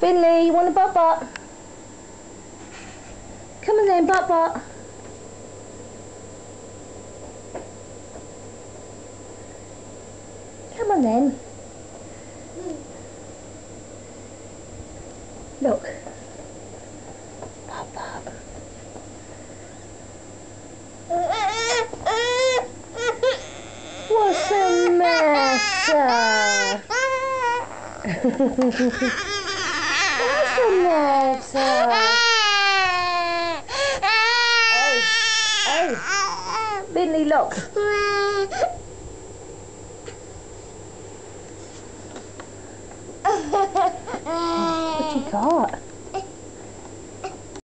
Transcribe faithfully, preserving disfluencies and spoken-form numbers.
Finley, you want a bot bot? Come on then, bot bot. Come on then. Look. Bot bot. What's the matter? What's the matter? Hey, hey, Finley, look. What you got?